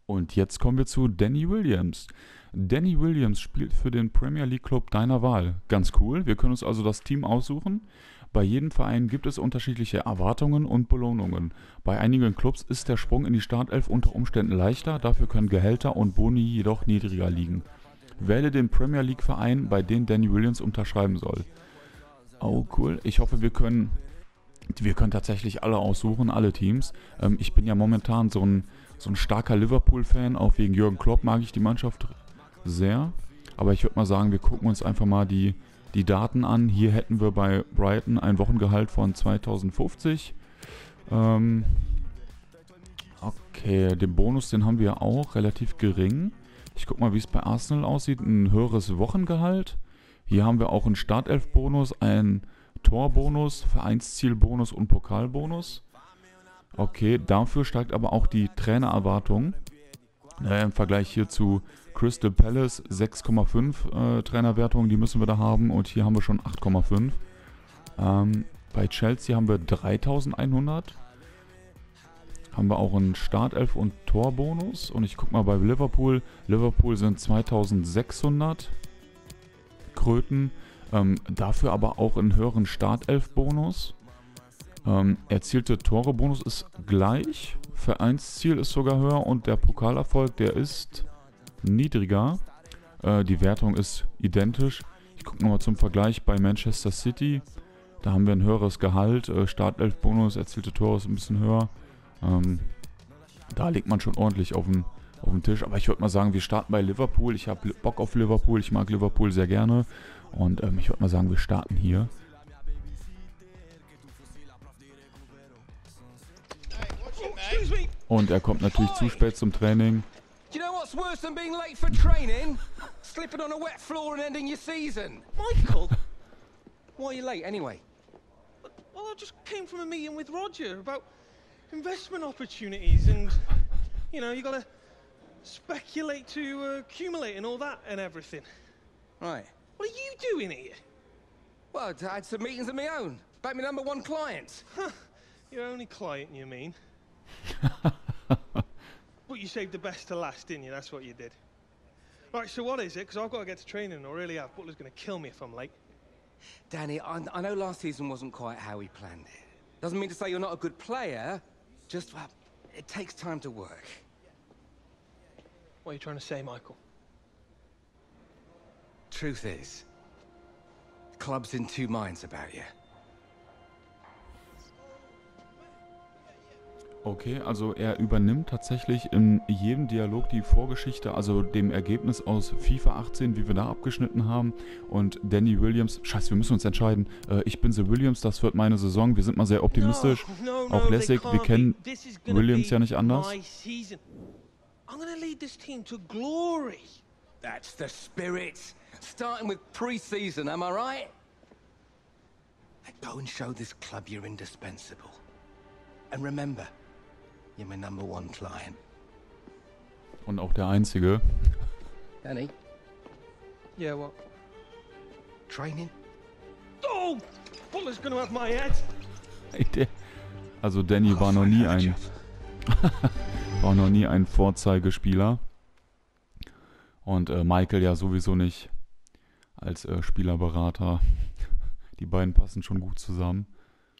Und jetzt kommen wir zu Danny Williams. Danny Williams spielt für den Premier League Club deiner Wahl. Ganz cool, wir können uns also das Team aussuchen. Bei jedem Verein gibt es unterschiedliche Erwartungen und Belohnungen. Bei einigen Clubs ist der Sprung in die Startelf unter Umständen leichter, dafür können Gehälter und Boni jedoch niedriger liegen. Wähle den Premier League Verein, bei dem Danny Williams unterschreiben soll. Oh cool, ich hoffe wir können tatsächlich alle aussuchen, alle Teams. Ich bin ja momentan so ein starker Liverpool-Fan, auch wegen Jürgen Klopp mag ich die Mannschaft sehr. Aber ich würde mal sagen, wir gucken uns einfach mal die Daten an. Hier hätten wir bei Brighton ein Wochengehalt von 2050. Okay, den Bonus, den haben wir auch relativ gering. Ich gucke mal, wie es bei Arsenal aussieht. Ein höheres Wochengehalt. Hier haben wir auch einen Startelf-Bonus, einen Torbonus, Vereinszielbonus und Pokalbonus. Okay, dafür steigt aber auch die Trainererwartung. Im Vergleich hier zu Crystal Palace 6,5 Trainerwertung, die müssen wir da haben. Und hier haben wir schon 8,5. Bei Chelsea haben wir 3100. Haben wir auch einen Startelf- und Torbonus. Und ich gucke mal bei Liverpool. Liverpool sind 2600 Kröten. Dafür aber auch einen höheren Startelf-Bonus. Erzielte Tore-Bonus ist gleich. Vereinsziel ist sogar höher. Und der Pokalerfolg, der ist niedriger. Die Wertung ist identisch. Ich gucke nochmal zum Vergleich bei Manchester City. Da haben wir ein höheres Gehalt. Startelf-Bonus, erzielte Tore ist ein bisschen höher. Da legt man schon ordentlich auf den Tisch. Aber ich würde mal sagen, wir starten bei Liverpool. Ich habe Bock auf Liverpool. Ich mag Liverpool sehr gerne. Und ich würde mal sagen, wir starten hier. Und er kommt natürlich zu spät zum Training. Do you know what's worse than being late for training? Slipping on a wet floor and ending your season. Michael! Why are you late anyway? Well, I just came from a meeting with Roger about investment opportunities and, you know, you gotta speculate to accumulate and all that and everything. Right. What are you doing here? Well, I had some meetings of my own. About my #1 client. Huh. Your only client, you mean? But you saved the best to last, didn't you? That's what you did. Right, so what is it? Because I've got to get to training, and I really have. Butler's going to kill me if I'm late. Danny, I know last season wasn't quite how we planned it. Doesn't mean to say you're not a good player. Just, well, it takes time to work. What are you trying to say, Michael? Truth is, the club's in two minds about you. Okay, also er übernimmt tatsächlich in jedem Dialog die Vorgeschichte, also dem Ergebnis aus FIFA 18, wie wir da abgeschnitten haben. Und Danny Williams, scheiße, wir müssen uns entscheiden. Ich bin The Williams, das wird meine Saison. Wir sind mal sehr optimistisch. Auch lässig, wir kennen Williams ja nicht anders. I'm gonna lead this team to glory. That's the spirit. Starting with pre-season, am I right? Go and show this club you're indispensable. And remember, you're my #1 client. Und auch der Einzige. Danny? Yeah, what? Training? Oh! Butler's gonna have my head. Also Danny war noch nie ein Vorzeigespieler. Und Michael ja sowieso nicht als Spielerberater. Die beiden passen schon gut zusammen.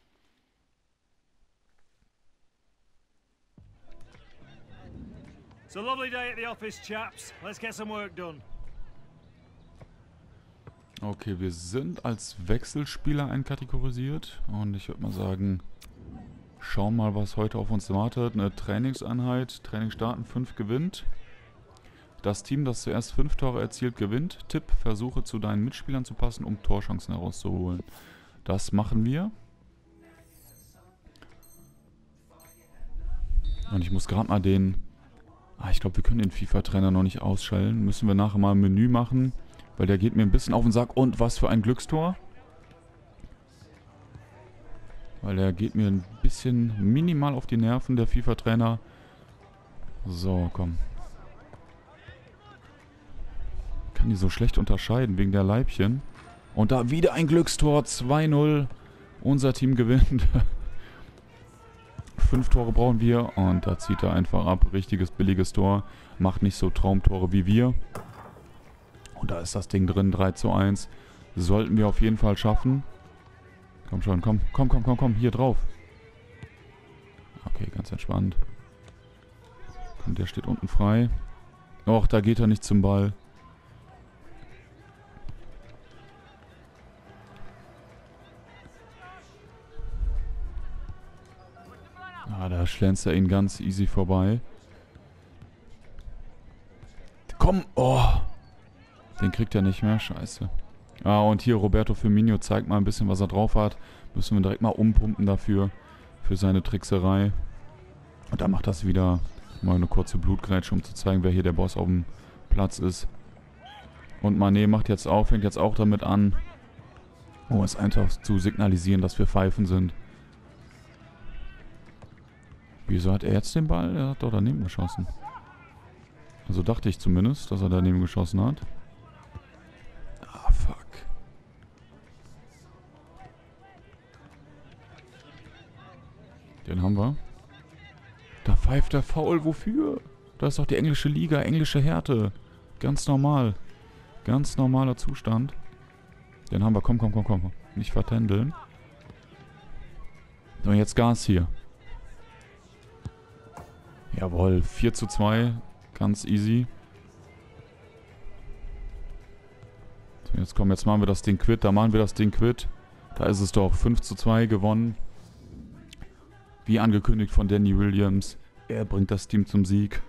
It's a lovely day at the office, chaps. Let's get some work done. Okay, wir sind als Wechselspieler einkategorisiert. Und ich würde mal sagen, schauen mal, was heute auf uns wartet. Eine Trainingseinheit. Training starten, 5 gewinnt. Das Team, das zuerst 5 Tore erzielt, gewinnt. Tipp, versuche zu deinen Mitspielern zu passen, um Torchancen herauszuholen. Das machen wir. Und ich muss gerade mal den... ich glaube, wir können den FIFA-Trainer noch nicht ausschalten. Müssen wir nachher mal ein Menü machen, weil der geht mir ein bisschen auf den Sack. Und was für ein Glückstor. Weil der geht mir ein bisschen minimal auf die Nerven, der FIFA-Trainer. So, komm. Kann die so schlecht unterscheiden wegen der Leibchen. Und da wieder ein Glückstor, 2-0. Unser Team gewinnt. 5 Tore brauchen wir. Und da zieht er einfach ab. Richtiges, billiges Tor. Macht nicht so Traumtore wie wir. Und da ist das Ding drin. 3:1. Sollten wir auf jeden Fall schaffen. Komm schon, komm. Hier drauf. Okay, ganz entspannt. Und der steht unten frei. Och, da geht er nicht zum Ball. Ah, da schlänzt er ihn ganz easy vorbei. Komm! Oh! Den kriegt er nicht mehr. Scheiße. Ah, und hier Roberto Firmino zeigt mal ein bisschen, was er drauf hat. Müssen wir direkt mal umpumpen dafür. Für seine Trickserei. Und dann macht das wieder mal eine kurze Blutgrätsche, um zu zeigen, wer hier der Boss auf dem Platz ist. Und Mané macht jetzt auch, fängt jetzt auch damit an, um es einfach zu signalisieren, dass wir Pfeifen sind. Wieso hat er jetzt den Ball? Er hat doch daneben geschossen. Also dachte ich zumindest, dass er daneben geschossen hat. Ah, fuck. Den haben wir. Da pfeift der Foul. Wofür? Da ist doch die englische Liga, englische Härte. Ganz normal. Ganz normaler Zustand. Den haben wir. Komm. Nicht vertändeln. So, jetzt Gas hier. Jawohl, 4:2. Ganz easy. So, jetzt komm, jetzt machen wir das Ding quitt. Da machen wir das Ding quitt. Da ist es doch 5:2 gewonnen. Wie angekündigt von Danny Williams. Er bringt das Team zum Sieg.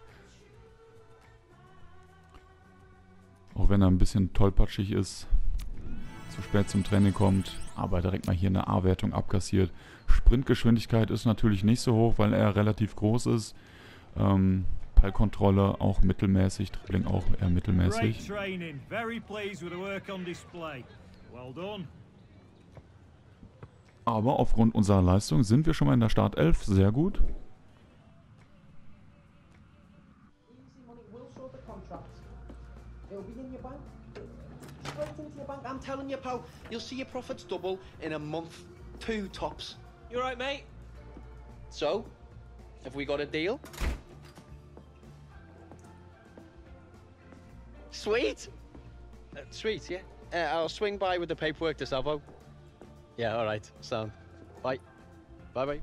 Auch wenn er ein bisschen tollpatschig ist. Zu spät zum Training kommt. Aber direkt mal hier eine A-Wertung abkassiert. Sprintgeschwindigkeit ist natürlich nicht so hoch, weil er relativ groß ist. Ballkontrolle auch mittelmäßig. Dribbling auch eher mittelmäßig. Aber aufgrund unserer Leistung sind wir schon mal in der Startelf. Sehr gut. I'm telling you, pal, you'll see your profits double in a month, 2 tops. You alright, mate? So, have we got a deal? Sweet. Sweet, yeah. I'll swing by with the paperwork to Salvo. Yeah, all right. Sound. Bye. Bye.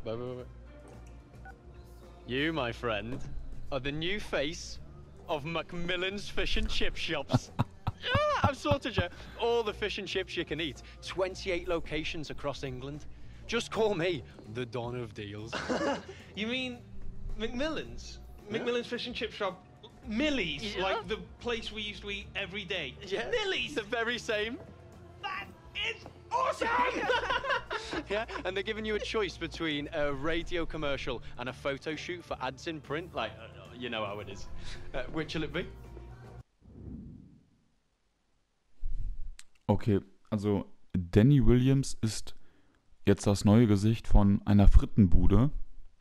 You, my friend, are the new face of Macmillan's Fish and Chip Shops. Yeah, I've sorted you all the fish and chips you can eat. 28 locations across England. Just call me the Don of Deals. You mean Macmillan's? Yeah. Macmillan's Fish and Chip Shop? Millie's? Yeah. Like the place we used to eat every day? Yeah. Millie's? The very same. That is awesome! Yeah, and they're giving you a choice between a radio commercial and a photo shoot for ads in print. Like, you know how it is. Which will it be? Okay, also Danny Williams ist jetzt das neue Gesicht von einer Frittenbude.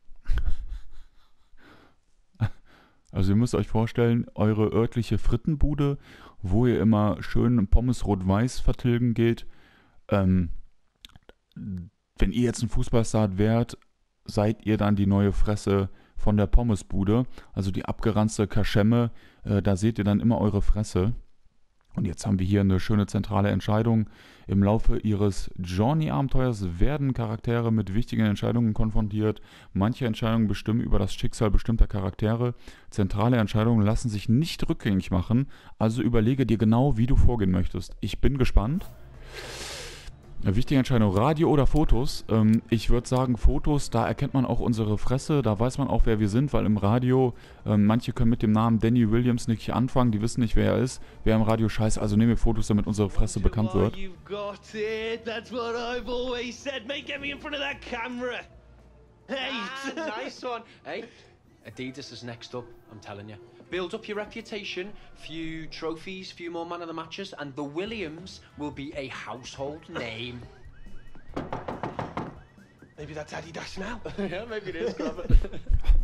Also ihr müsst euch vorstellen, eure örtliche Frittenbude, wo ihr immer schön Pommes rot-weiß vertilgen geht. Wenn ihr jetzt ein Fußballstar wärt, seid ihr dann die neue Fresse von der Pommesbude. Also die abgeranzte Kaschemme, da seht ihr dann immer eure Fresse. Und jetzt haben wir hier eine schöne zentrale Entscheidung. Im Laufe ihres Journey-Abenteuers werden Charaktere mit wichtigen Entscheidungen konfrontiert. Manche Entscheidungen bestimmen über das Schicksal bestimmter Charaktere. Zentrale Entscheidungen lassen sich nicht rückgängig machen. Also überlege dir genau, wie du vorgehen möchtest. Ich bin gespannt. Eine wichtige Entscheidung, Radio oder Fotos. Ich würde sagen Fotos, da erkennt man auch unsere Fresse, da weiß man auch, wer wir sind, weil im Radio, manche können mit dem Namen Danny Williams nicht anfangen, die wissen nicht, wer er ist. Wer im Radio scheiße, also nehmen wir Fotos, damit unsere Fresse bekannt wird. You've got it. That's what I've always said. Mate, get me in front of that camera. Hey! Nice one. Hey, Adidas is next up, I'm telling you. Build up your reputation, few trophies, few more man of the matches, and the Williams will be a household name. Maybe that's Adidas now. Yeah, maybe it is. Grab it.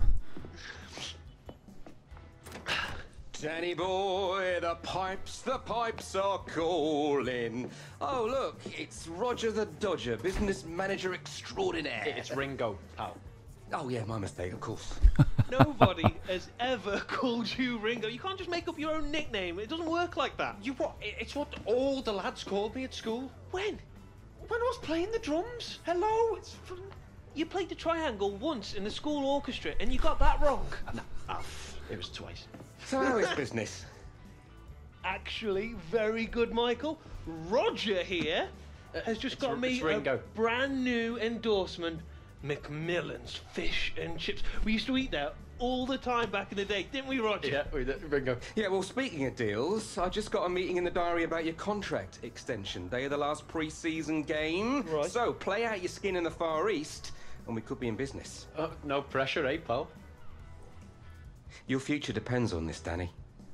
Danny boy, the pipes are calling. Oh, look, it's Roger the Dodger, business manager extraordinaire. It's Ringo, pal. Oh, yeah, my mistake, of course. Nobody has ever called you Ringo. You can't just make up your own nickname. It doesn't work like that. You what? It's what all the lads called me at school. When? When I was playing the drums. Hello, it's from... You played the triangle once in the school orchestra and you got that wrong. No, it was twice. So how is business? Actually, very good, Michael. Roger here has just got me a Ringo. brand new endorsement. Macmillan's Fish and Chips. We used to eat there all the time back in the day, didn't we, Roger? Yeah, Ringo. Yeah, well, speaking of deals, I just got a meeting in the diary about your contract extension. Day of the last pre-season game. Right. So, play out your skin in the Far East, and we could be in business. No pressure, eh, pal? Your future depends on this, Danny.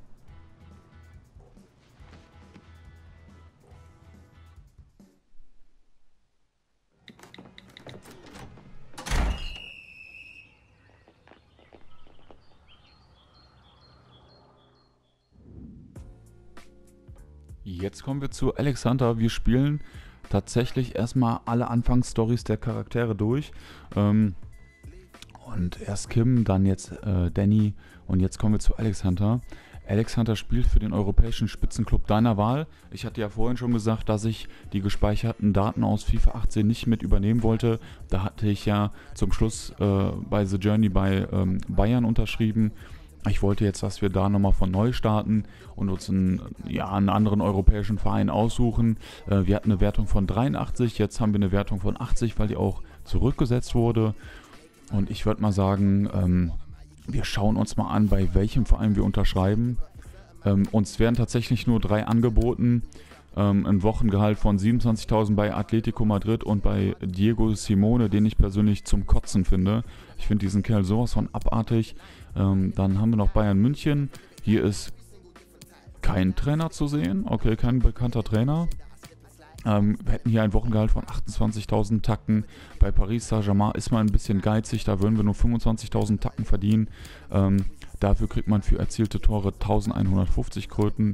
Jetzt kommen wir zu Alexander. Wir spielen tatsächlich erstmal alle Anfangsstories der Charaktere durch. Und erst Kim, dann jetzt Danny und jetzt kommen wir zu Alexander. Alexander spielt für den europäischen Spitzenclub deiner Wahl. Ich hatte ja vorhin schon gesagt, dass ich die gespeicherten Daten aus FIFA 18 nicht mit übernehmen wollte. Da hatte ich ja zum Schluss bei The Journey bei Bayern unterschrieben. Ich wollte jetzt, dass wir da nochmal von neu starten und uns einen anderen europäischen Verein aussuchen. Wir hatten eine Wertung von 83, jetzt haben wir eine Wertung von 80, weil die auch zurückgesetzt wurde. Und ich würde mal sagen, wir schauen uns mal an, bei welchem Verein wir unterschreiben. Uns werden tatsächlich nur 3 angeboten. Ein Wochengehalt von 27.000 bei Atletico Madrid und bei Diego Simone, den ich persönlich zum Kotzen finde. Ich finde diesen Kerl sowas von abartig. Dann haben wir noch Bayern München. Hier ist kein Trainer zu sehen. Okay, kein bekannter Trainer. Wir hätten hier ein Wochengehalt von 28.000 Tacken. Bei Paris Saint-Germain ist man ein bisschen geizig. Da würden wir nur 25.000 Tacken verdienen. Dafür kriegt man für erzielte Tore 1.150 Kröten.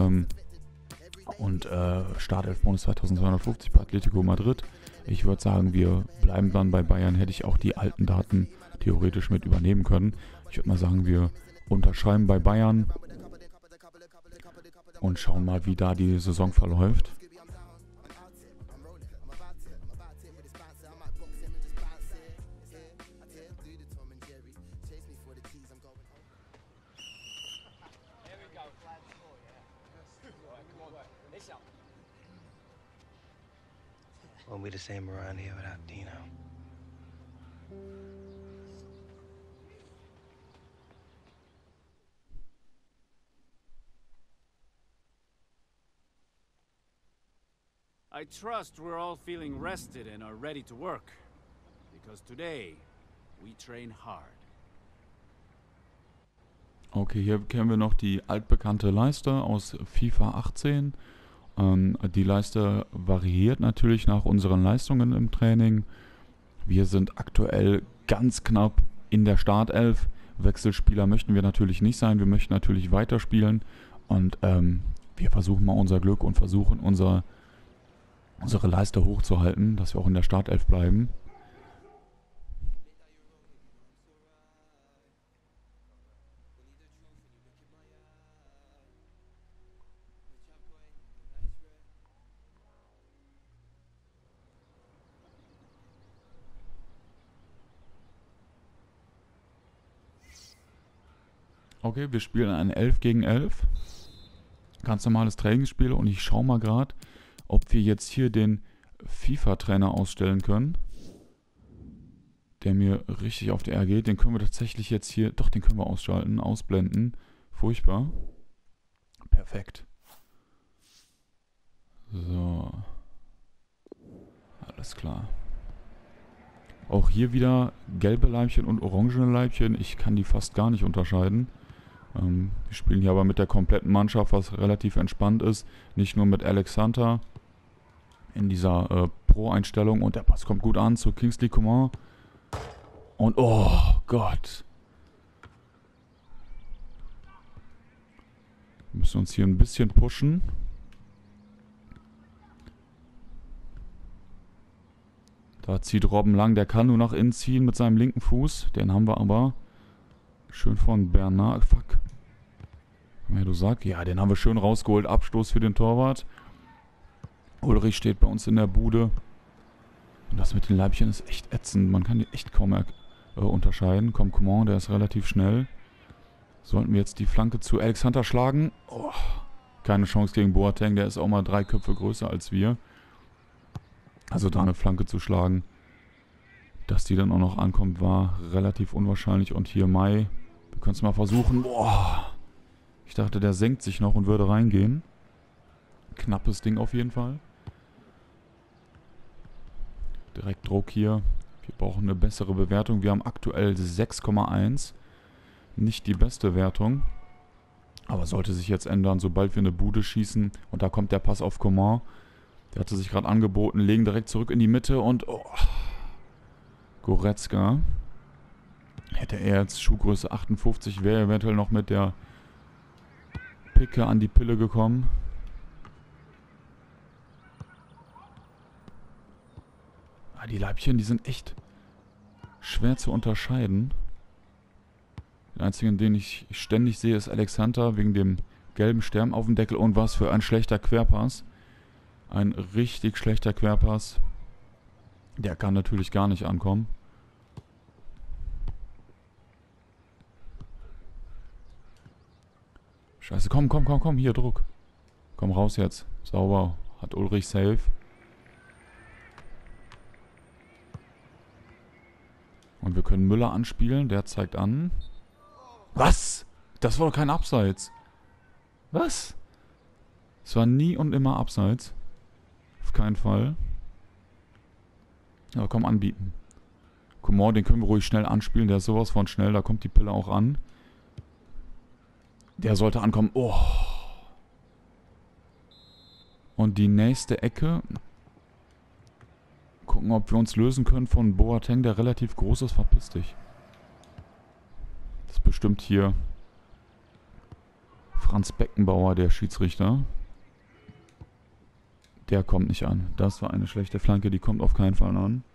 Und Startelf-Bonus 2.250 bei Atletico Madrid. Ich würde sagen, wir bleiben dann bei Bayern. Hätte ich auch die alten Daten theoretisch mit übernehmen können. Ich würde mal sagen, wir unterschreiben bei Bayern und schauen mal, wie da die Saison verläuft. Won't be the same around here without Dino. I trust we're all feeling rested and are ready to work. Because today, we train hard. Okay, hier kennen wir noch die altbekannte Leiste aus FIFA 18. Die Leiste variiert natürlich nach unseren Leistungen im Training. Wir sind aktuell ganz knapp in der Startelf. Wechselspieler möchten wir natürlich nicht sein. Wir möchten natürlich weiterspielen. Und wir versuchen mal unser Glück und versuchen unsere Leiste hochzuhalten, dass wir auch in der Startelf bleiben. Okay, wir spielen ein 11 gegen 11. Ganz normales Trainingsspiel und ich schaue mal gerade, ob wir jetzt hier den FIFA-Trainer ausstellen können. Der mir richtig auf die R geht. Den können wir tatsächlich jetzt hier, doch, den können wir ausschalten, ausblenden. Furchtbar. Perfekt. So. Alles klar. Auch hier wieder gelbe Leibchen und orangene Leibchen. Ich kann die fast gar nicht unterscheiden. Wir spielen hier aber mit der kompletten Mannschaft, was relativ entspannt ist. Nicht nur mit Alexander in dieser Pro-Einstellung. Und der Pass kommt gut an zu Kingsley Coman. Und oh Gott. Wir müssen uns hier ein bisschen pushen. Da zieht Robben lang. Der kann nur nach innen ziehen mit seinem linken Fuß. Den haben wir aber. Schön von Bernard. Fuck. Ja, du sagst. Ja, den haben wir schön rausgeholt. Abstoß für den Torwart. Ulrich steht bei uns in der Bude. Und das mit den Leibchen ist echt ätzend. Man kann die echt kaum unterscheiden. Komm, Coman, der ist relativ schnell. Sollten wir jetzt die Flanke zu Alex Hunter schlagen. Oh, keine Chance gegen Boateng. Der ist auch mal 3 Köpfe größer als wir. Also da eine Flanke zu schlagen, dass die dann auch noch ankommt, war relativ unwahrscheinlich. Und hier Mai. Wir können es mal versuchen. Boah. Ich dachte, der senkt sich noch und würde reingehen. Knappes Ding auf jeden Fall. Direkt Druck hier. Wir brauchen eine bessere Bewertung. Wir haben aktuell 6,1. Nicht die beste Wertung. Aber sollte sich jetzt ändern, sobald wir eine Bude schießen. Und da kommt der Pass auf Coman. Der hatte sich gerade angeboten. Legen direkt zurück in die Mitte und... Oh, Goretzka. Hätte er jetzt Schuhgröße 58, wäre eventuell noch mit der Picke an die Pille gekommen. Die Leibchen, die sind echt schwer zu unterscheiden. Den einzigen, den ich ständig sehe, ist Alex Hunter wegen dem gelben Stern auf dem Deckel. Und was für ein schlechter Querpass. Ein richtig schlechter Querpass. Der kann natürlich gar nicht ankommen. Scheiße, komm, hier, Druck. Komm raus jetzt. Sauber. Hat Ulrich safe. Und wir können Müller anspielen. Der zeigt an. Was? Das war doch kein Abseits. Was? Es war nie und immer Abseits. Auf keinen Fall. Aber komm, anbieten. Coman, den können wir ruhig schnell anspielen. Der ist sowas von schnell. Da kommt die Pille auch an. Der sollte ankommen. Oh. Und die nächste Ecke. Gucken, ob wir uns lösen können von Boateng, der relativ groß ist. Verpiss dich. Das ist bestimmt hier Franz Beckenbauer, der Schiedsrichter. Der kommt nicht an. Das war eine schlechte Flanke, die kommt auf keinen Fall an.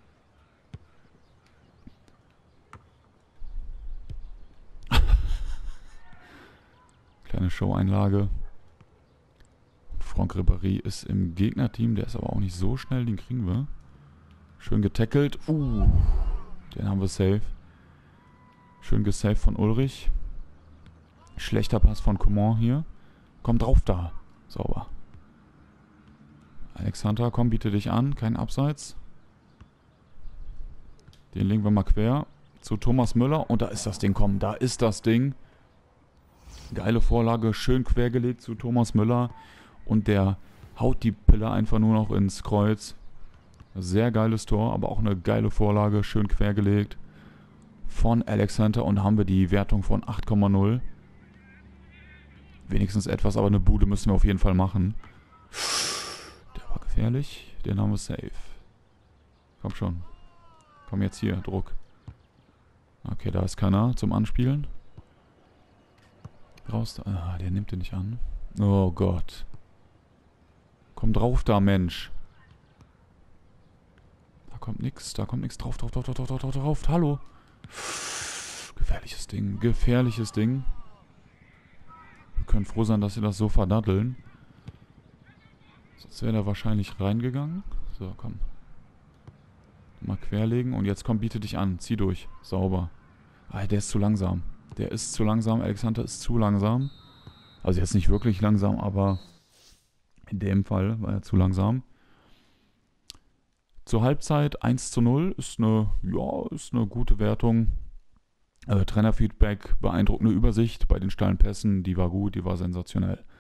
Kleine Show-Einlage. Franck Ribéry ist im Gegnerteam, der ist aber auch nicht so schnell, den kriegen wir. Schön getackelt. Den haben wir safe. Schön gesaved von Ulrich. Schlechter Pass von Coman hier. Komm drauf da. Sauber. Alex Hunter, komm, biete dich an. Kein Abseits. Den legen wir mal quer zu Thomas Müller. Und da ist das Ding, komm, da ist das Ding. Geile Vorlage, schön quergelegt zu Thomas Müller. Und der haut die Pille einfach nur noch ins Kreuz. Sehr geiles Tor, aber auch eine geile Vorlage, schön quergelegt von Alex Hunter. Und haben wir die Wertung von 8,0. Wenigstens etwas, aber eine Bude müssen wir auf jeden Fall machen. Der war gefährlich, den haben wir safe. Komm schon. Komm jetzt hier, Druck. Okay, da ist keiner zum Anspielen. Raus da. Ah, der nimmt den nicht an. Oh Gott. Komm drauf da, Mensch. Da kommt nix drauf. Hallo. Gefährliches Ding, gefährliches Ding. Wir können froh sein, dass sie das so verdatteln. Sonst wäre der wahrscheinlich reingegangen. So, komm. Mal querlegen und jetzt komm, biete dich an. Zieh durch. Sauber. Ah, der ist zu langsam. Der ist zu langsam. Alex Hunter ist zu langsam. Also jetzt nicht wirklich langsam, aber in dem Fall war er zu langsam. Zur Halbzeit 1:0 ist eine gute Wertung. Trainerfeedback, beeindruckende Übersicht bei den steilen Pässen. Die war gut, die war sensationell.